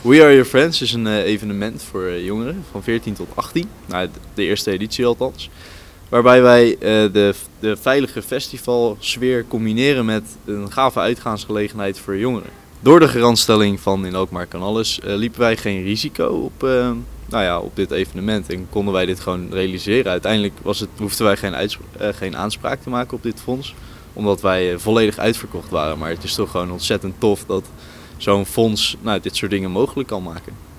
We Are Your Friends is een evenement voor jongeren van 14 tot 18. Nou, de eerste editie althans. Waarbij wij de veilige festivalsfeer combineren met een gave uitgaansgelegenheid voor jongeren. Door de garantstelling van In Alkmaar kan alles liepen wij geen risico op dit evenement en konden wij dit gewoon realiseren. Uiteindelijk hoefden wij geen aanspraak te maken op dit fonds, omdat wij volledig uitverkocht waren. Maar het is toch gewoon ontzettend tof dat zo'n fonds dit soort dingen mogelijk kan maken.